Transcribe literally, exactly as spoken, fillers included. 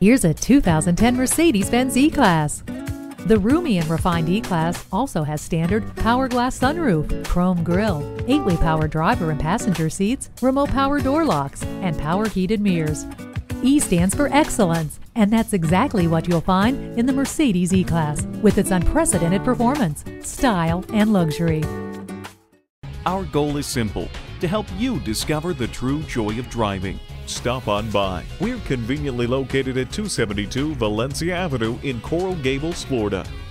Here's a two thousand ten Mercedes-Benz E-Class. The roomy and refined E-Class also has standard power glass sunroof, chrome grille, eight-way power driver and passenger seats, remote power door locks, and power heated mirrors. E stands for excellence, and that's exactly what you'll find in the Mercedes E-Class with its unprecedented performance, style, and luxury. Our goal is simple: to help you discover the true joy of driving. Stop on by. We're conveniently located at two seventy-two Valencia Avenue in Coral Gables, Florida.